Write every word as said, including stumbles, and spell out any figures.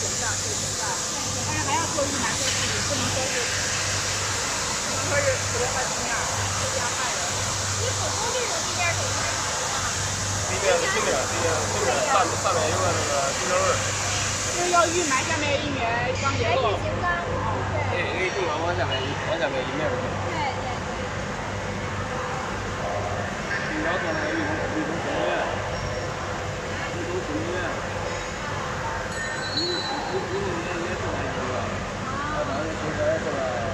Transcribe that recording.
选上可以选上，但是还要做预埋测试，不能说是，不能说是普通的地面，这样坏了。 你普通这种地面怎么样？ 地面是地面，地面地面上上面有个那个地面味儿。 就是要预埋下面一米钢结构。 还是型钢，对。 对，那个地方往下面一往下面一面儿。 对对对。 你要说那个运动运动训练员，运动训练员，你你你你你也是来一个，我当时就是这个。